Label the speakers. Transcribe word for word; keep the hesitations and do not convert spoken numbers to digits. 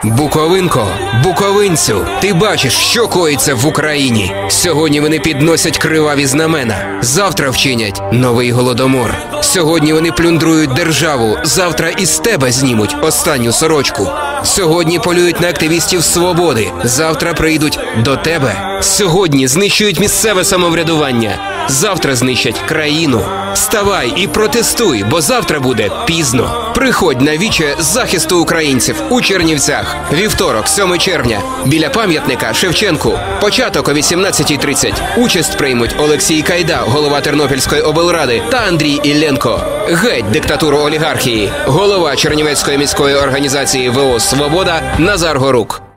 Speaker 1: Буковинко, буковинцю, ти бачиш, що коїться в Україні. Сьогодні вони підносять криваві знамена, завтра вчинять новий голодомор. Сьогодні вони плюндрують державу, завтра із тебе знімуть останню сорочку. Сьогодні полюють на активістів свободи, завтра прийдуть до тебе. Сьогодні знищують місцеве самоврядування, завтра знищать країну. Вставай і протестуй, бо завтра буде пізно. Приходь на віче захисту українців у Чернівцях. Вівторок, сьоме червня, біля пам'ятника Шевченку. Початок о вісімнадцятій тридцять. Участь приймуть Олексій Кайда, голова Тернопільської облради, та Андрій Ілленко. Геть диктатуру олігархії. Голова Чернівецької міської організації ВО «Свобода» Назар Горук.